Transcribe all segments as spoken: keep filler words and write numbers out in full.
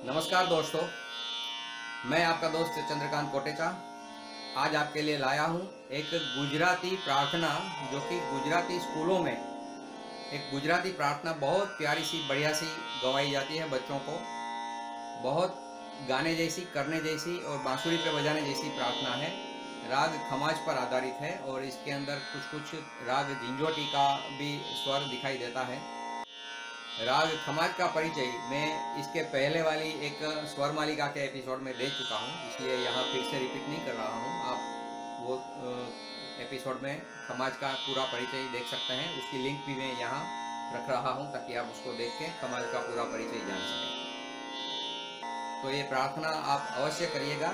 नमस्कार दोस्तों, मैं आपका दोस्त चंद्रकांत कोटेचा आज आपके लिए लाया हूँ एक गुजराती प्रार्थना जो कि गुजराती स्कूलों में एक गुजराती प्रार्थना बहुत प्यारी सी बढ़िया सी गवाई जाती है बच्चों को। बहुत गाने जैसी, करने जैसी और बांसुरी पे बजाने जैसी प्रार्थना है। राग खमाज पर आधारित है और इसके अंदर कुछ कुछ राग झिंझोटी का भी स्वर दिखाई देता है। राग खमाज का परिचय मैं इसके पहले वाली एक स्वर मालिका के एपिसोड में दे चुका हूँ, इसलिए यहाँ फिर से रिपीट नहीं कर रहा हूँ। आप वो एपिसोड में खमाज का पूरा परिचय देख सकते हैं। उसकी लिंक भी मैं यहाँ रख रहा हूँ ताकि आप उसको देख के खमाज का पूरा परिचय जान सकें। तो ये प्रार्थना आप अवश्य करिएगा।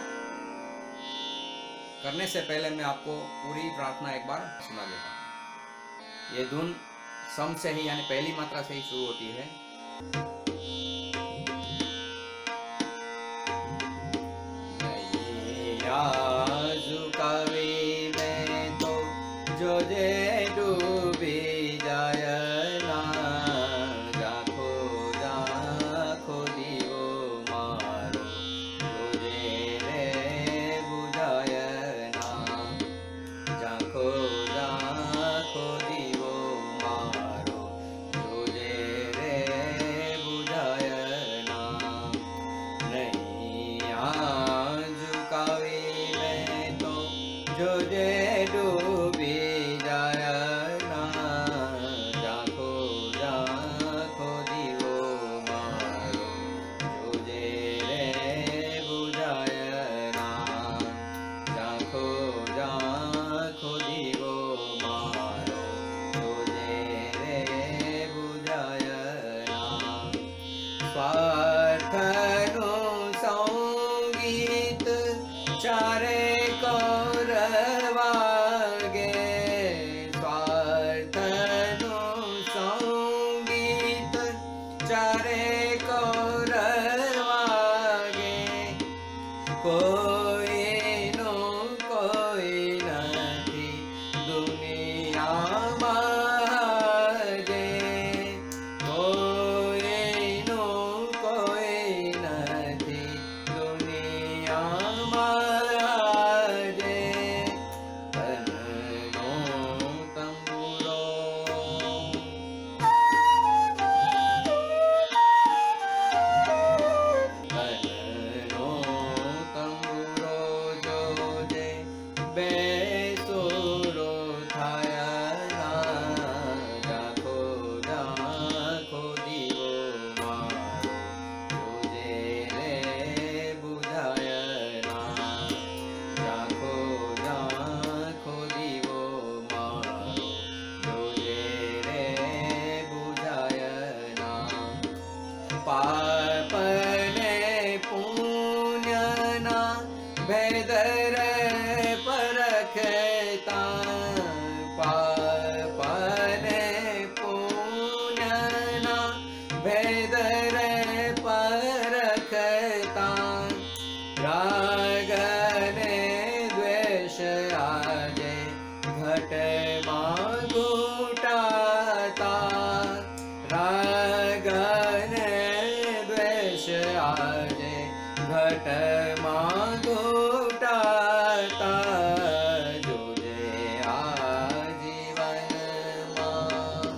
करने से पहले मैं आपको पूरी प्रार्थना एक बार सुना देता हूँ। ये धुन सम से ही यानी पहली मात्रा से ही शुरू होती है। झुकावी में तो जो जे डूबी जाय ना, जाखो जाखो दीवो मारो तुझे रे बुझाय ना, जाखो जाखो दीवो जो जे डूबी जाय ना, जाखो जाखो दीवो मारो जो जे रे बुझाय ना, जाखो जाखो दीवो मारो जो जे रे बुझाय ना। स्वार्थनु संगीत चारे कौरवागे, स्वार्थनु संगीत चारे कौरवागे, कोई नो कोई नहीं दुनिया माजे, कोई नो कोई नहीं दुनिया माजे। बेसुरो थाय ना, जाखो जाखो दीवो मारो तुझे रे बुझाय ना, जाखो जाखो दीवो मारो तुझे रे बुझाय ना। पापने पुण्य ना भेद रे परखता, पापने पुण्य ना भेद रे परखता, रागने द्वेष आजे घट मां घुटाता, रागने द्वेष आजे घट मां घुटाता, जो जे आजीवन मां,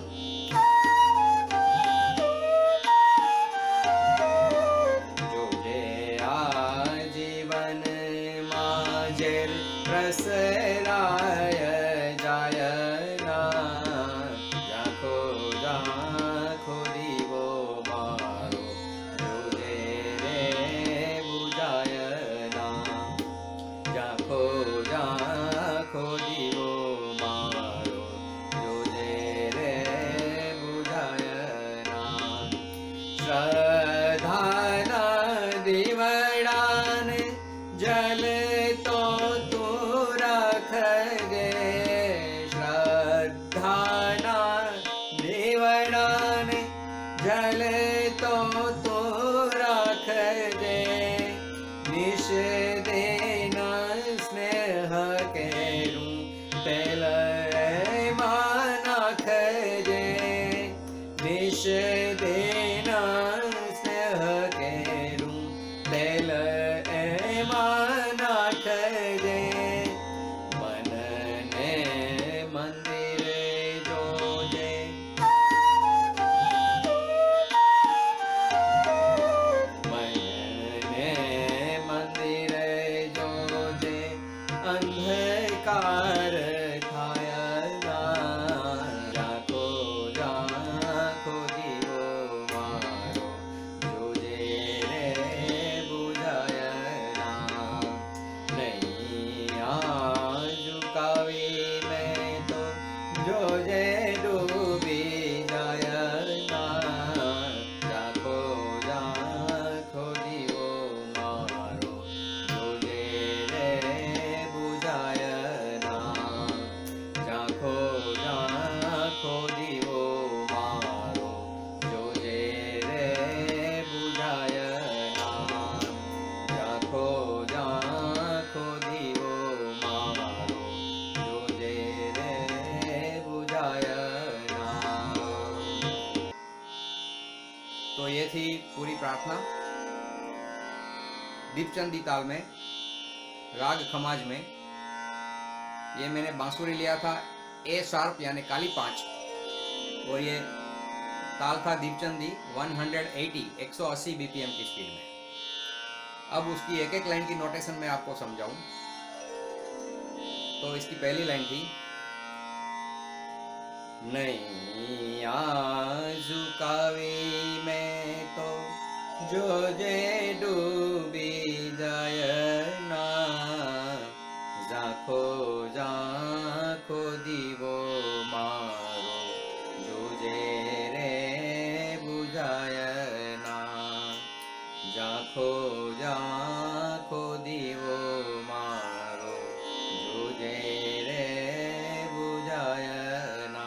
जो जे आजीवन मां जेर प्रसराय जाय ना, जाखो जाखो दीवो मारो जो जे रे बुझाय ना, जाखो जाखो दीवो मारो जो जे रे बुझाय ना। श्रद्धाना दीवड़ान जल तो तू रख गे, श्रद्धाना दीवड़ान जल तो तू रख दे, निश देना स्नेह केरू तेल माना खजे, निश देना स्नेह केरू पार थाया ना जाखो जाखो दीवो मारो जोजे रे बुझाया ना नहीं झुकावी मैं तो जोजे डूबी जाया ना जाखो जाखो दीवो मारो जोजे रे बुझाया ना जाखो जाखो दीवो मारो जोजे रे बुझाया ना जाखो जाखो दीवो मारो जोजे रे बुझाया ना। तो ये थी पूरी प्रार्थना दीपचंदी ताल में, राग खमाज में। ये मैंने बांसुरी लिया था ए शार्प यानी काली पांच, और ये ताल था दीपचंदी एक सौ अस्सी एक सौ अस्सी बीपीएम की स्पीड में। अब उसकी एक एक लाइन की नोटेशन में आपको समझाऊं। तो इसकी पहली लाइन थी, नहीं झुकावी मैं तो जोजे डूबी जाय ना जाखो जाखो दीवो मारो जोजे रे बुझाय ना जाखो जाखो दीवो मारो जोजे रे बुझाय ना।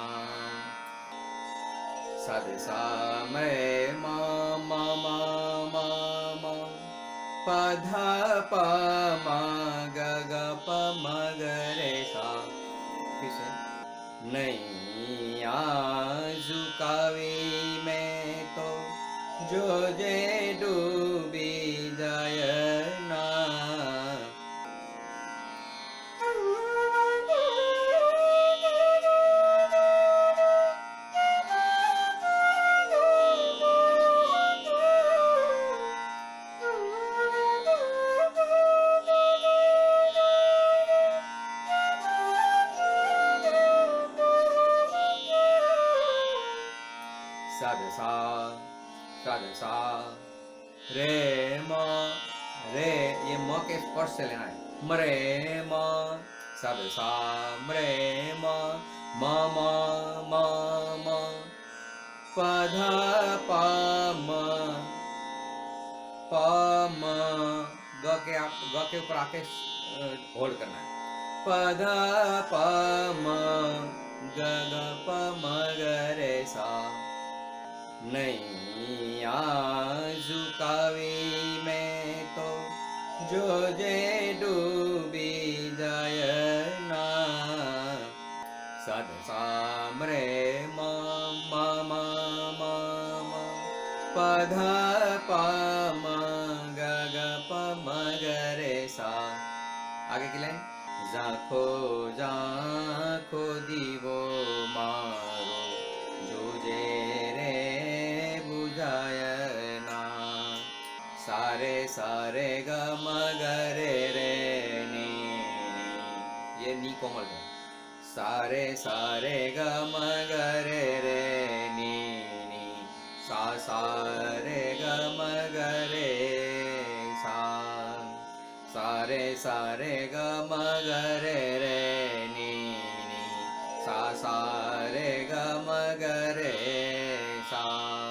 साध सा मैं मा मा मा मा मा पध प म ग ग प म ग रे सा। फिर से, नहीं झुकावी मैं तो जोजे डूबी जाय ना साध सा साध सा रे म रे, ये म के स्पर्श से लेना है, मरे म साध सा मरे म म म म म पध प म प म ग के आप ग के ऊपर आके होल्ड करना है, पध प म ग ग प म ग रे सा। नहीं झुकावी मैं तो जोजे डूबी जाय ना साध सा मरे म म म म म पध प म ग ग प म ग रे सा। आगे की लाइन, जाखो जाखो दीवो मारो जोजे रे बुझाय ना सारे सारे ग म ग रे रे नी नी, ये नी कोमल है, सारे सारे ग म ग रे रे नी नी सा सारे ग म ग रे सा सारे सारे ग म ग रे रे नी नी सा सारे ग म ग रे सा।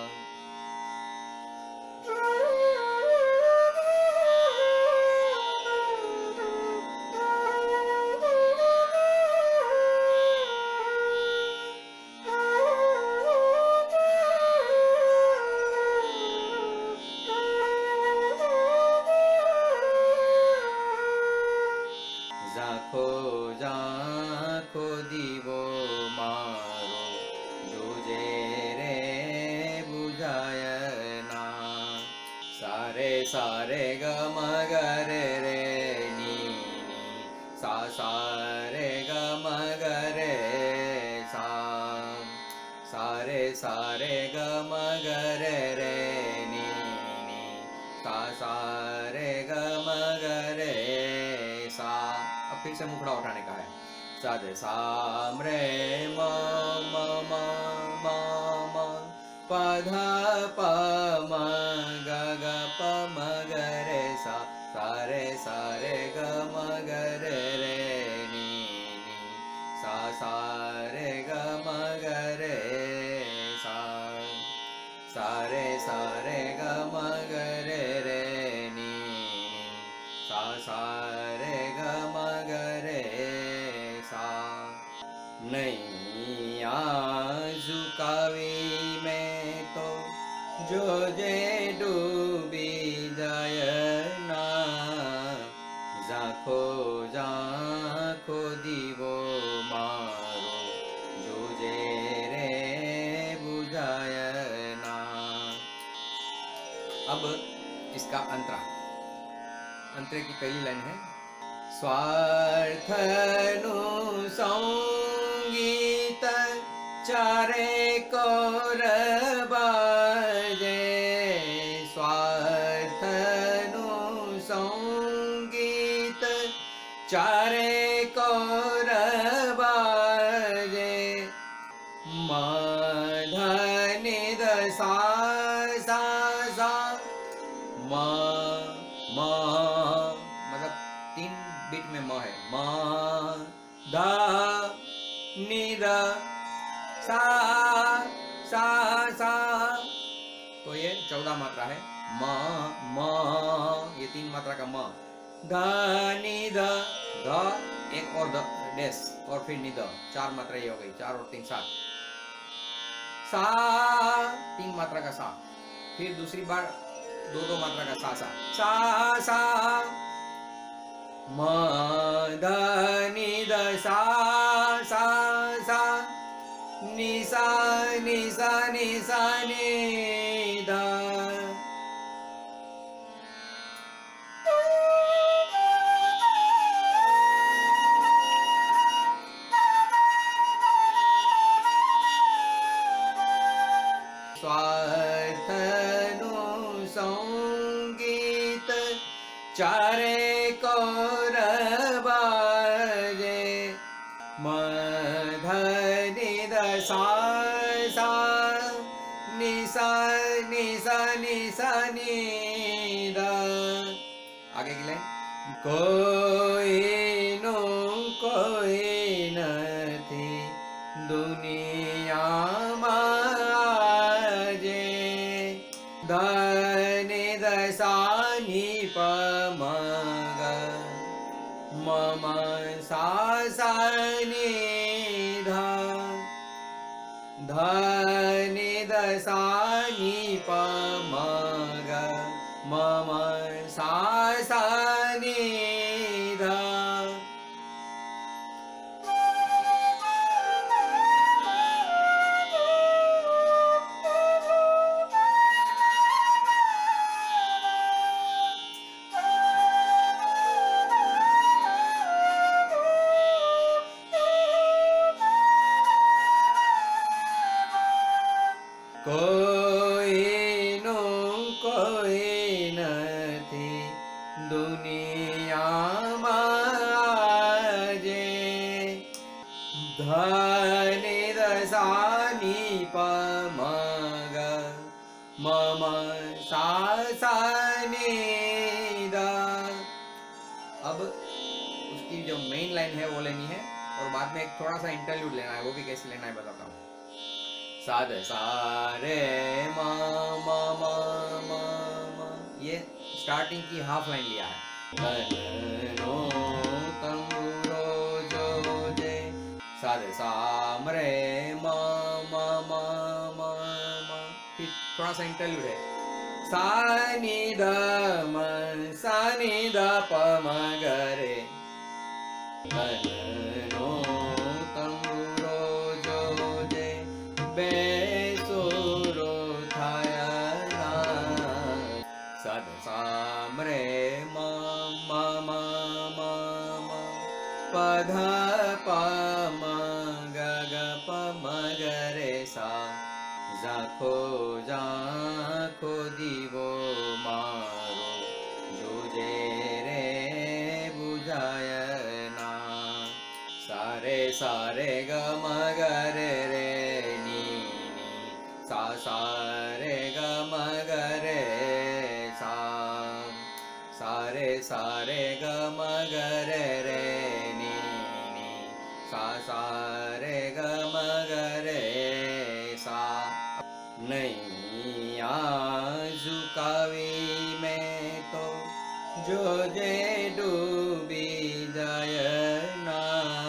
जाखो जाखो दीवो मारो जोजे रे बुझाय ना सारे सारे ग म ग रे रे नी नी सा सारे ग म ग रे सा सारे सारे ग म ग रे रे नी नी सा सारे ग म ग रे सा। अब फिर से मुखड़ा उठाने का है, साधे साम रे म म म म म प ध प म ग ग प म ग रे सा सा रे सा रे ग म ग रे रे नी नी सा सा रे ग म ग रे सा सा रे सा रे ग म ग रे रे नी नी सा सा रे ग म ग रे सा नैया झुकावी मैं तो जो जे डूबी जाय ना झाखो झाखो दीवो मारो जो जे रे बुझाय ना। अब इसका अंतरा, अंतरे की पहली लाइन है स्वार्थनु संगीत चारे कोर बाजे स्वार्थनु संगीत चारे कोर बाजे मधनि द सा सा सा म म मतलब तीन बीट में म है म ध नि द सा सा सा, तो ये चौदह मात्रा है म म, ये तीन मात्रा का म, ध नि द ध एक और द डेस और फिर नि द, चार मात्रा ये हो गई, चार और तीन सात, सा तीन मात्रा का सा, फिर दूसरी बार दो दो मात्रा का सा सा सा सा म ध नि द सा सा सा नि सा नि सा नि सा नि ध। स्वार्थनु संगीत चारे कोर बाजे मधनि द सा सा नि सा नि सा नि सा नि द। आगे की लाइन कोई नो कोई नथी दुनिया माजे धनि द सा नि प म ग म म सा सा नि ध धनि द सा नि प म ग म म सा सा नि ध। कोई नो कोई नथी दुनिया माजे धनि द सा नि प म ग म म सा सा नि ध। अब उसकी जो मेन लाइन है वो लेनी है और बाद में एक थोड़ा सा इंटरल्यूड लेना है, वो भी कैसे लेना है बताता हूँ। सा ध सा रे म म म म म, ये स्टार्टिंग की हाफ लाइन लिया है। नो तंबुरो जो जे सा ध सा म रे म म म म म, फिर थोड़ा सा इंटरल्यूड है सा नि ध म सा नि ध प म ग रे नो तंबुरो जो जे बेसुरो थाया ना सा ध सा म रे म म म म म प ध प म ग ग प म ग रे सा झाखो झाखो दीवो मारो जो जे रे बुझाय ना सा रे रे सा रे ग म ग रे रे नी नी सा सा रे ग म ग रे सा सा रे सा रे ग म ग रे रे नी नी सा सा रे ग म ग रे सा। नैया झुकावी मैं तो जो जे डूबी जाय ना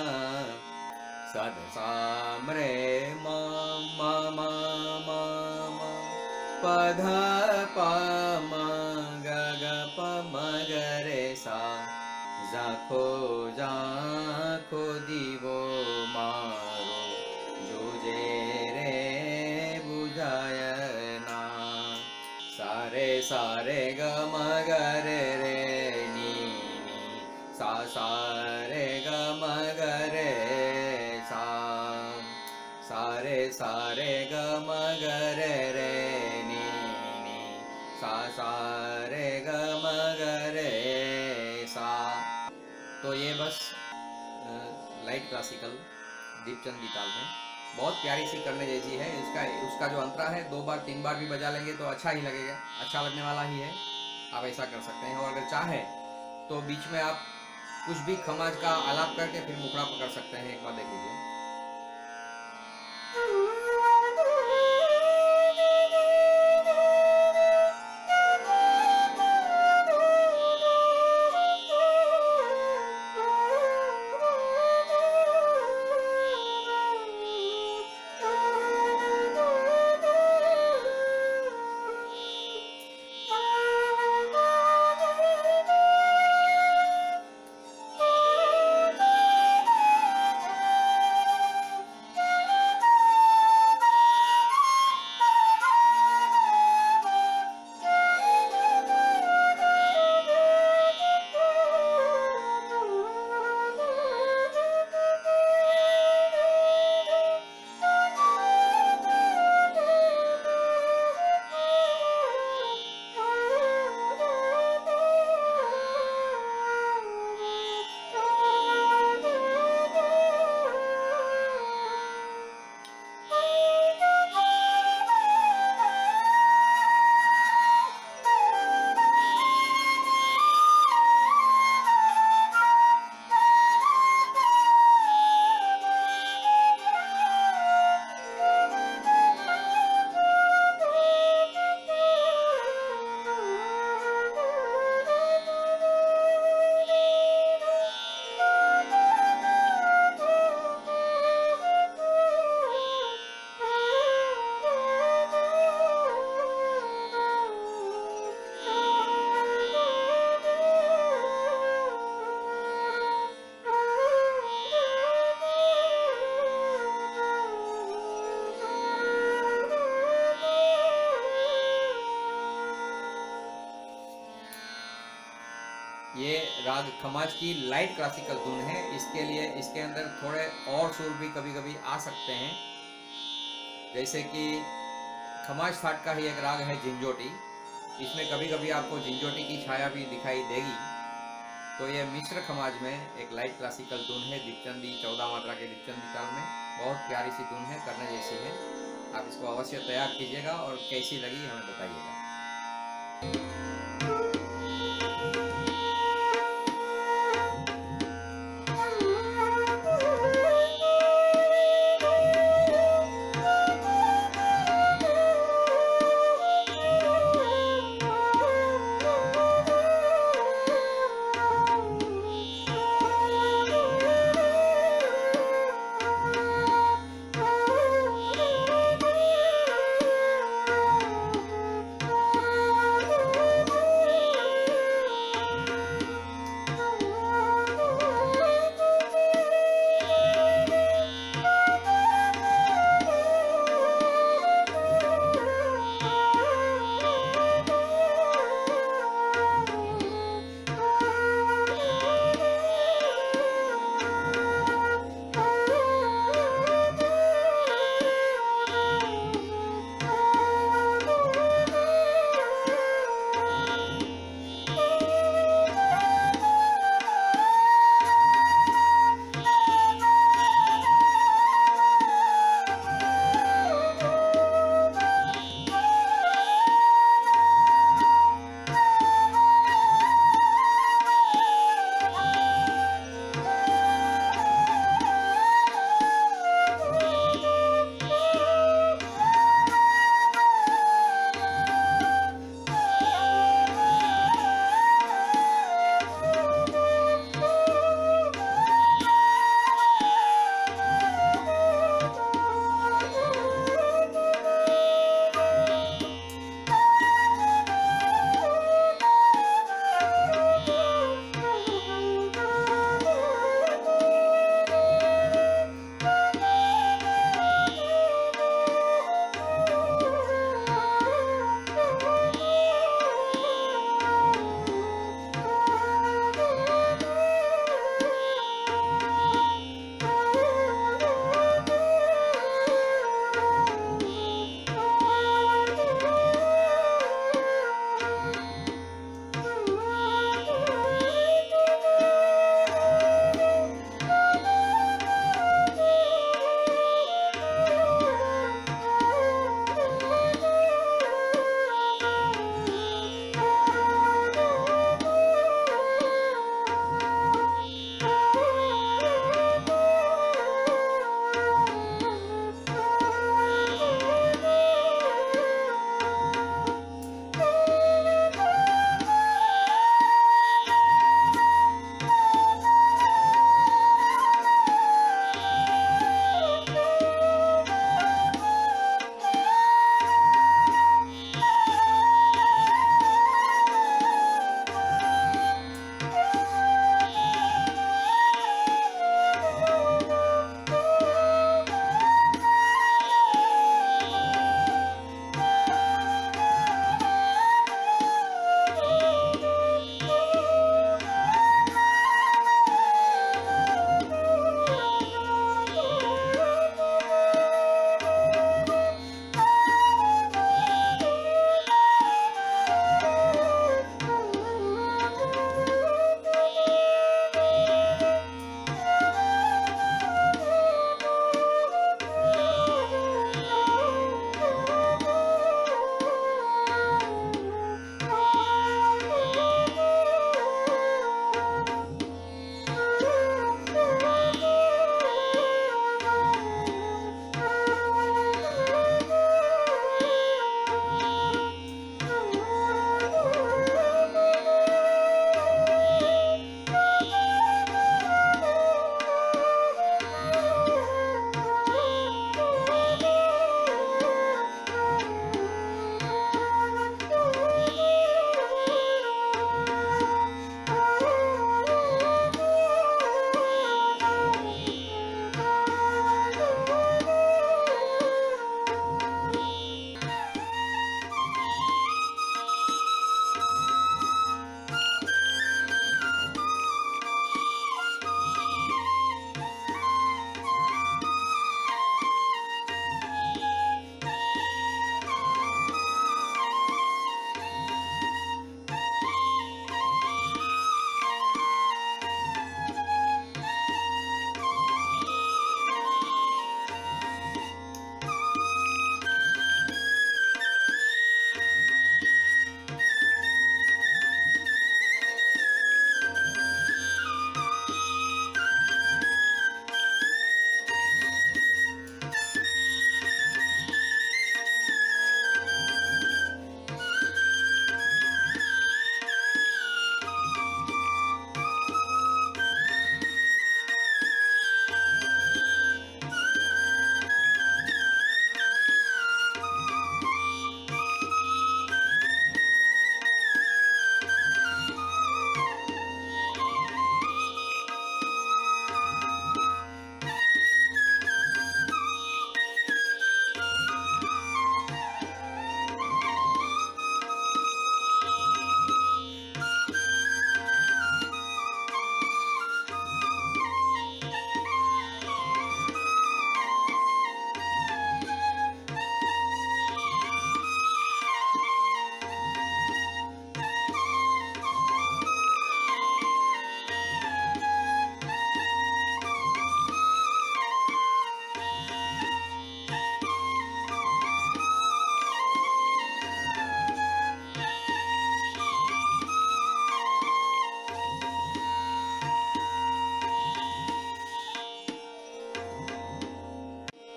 सद सामरे म म म म म प ध प म ग ग प म ग रे सा जाखो जाखो दीवो मारो जो जे रे बुझाय ना सारे सारे ग म ग रे रे नी नी सा सा रे ग म ग रे सा सारे सारे ग म ग रे रे नी नी सा सा रे ग म ग रे सा। तो ये बस लाइट क्लासिकल दीपचंद ताल में बहुत प्यारी सी करने जैसी है। इसका उसका जो अंतरा है दो बार तीन बार भी बजा लेंगे तो अच्छा ही लगेगा, अच्छा लगने वाला ही है। आप ऐसा कर सकते हैं। और अगर चाहें तो बीच में आप कुछ भी खमाज का आलाप करके फिर मुखड़ा पकड़ सकते हैं। एक बार देख लीजिए। ये राग खमाज की लाइट क्लासिकल धुन है। इसके लिए इसके अंदर थोड़े और सुर भी कभी कभी आ सकते हैं। जैसे कि खमाज थाट का ही एक राग है झिंझोटी, इसमें कभी कभी आपको झिंझोटी की छाया भी दिखाई देगी। तो ये मिश्र खमाज में एक लाइट क्लासिकल धुन है दीपचंदी चौदह मात्रा के दीपचंदी ताल में। बहुत प्यारी सी धुन है, करने जैसी है। आप इसको अवश्य तैयार कीजिएगा और कैसी लगी हमें बताइएगा।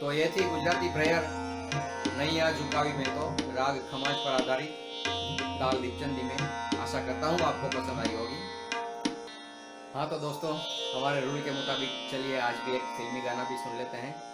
तो ये थी गुजराती प्रेयर नैया झुकावी में तो राग खमाज पर आधारित ताल दीपचंदी में। आशा करता हूँ आपको पसंद आई होगी। हाँ तो दोस्तों, हमारे रूल के मुताबिक चलिए आज भी एक फिल्मी गाना भी सुन लेते हैं।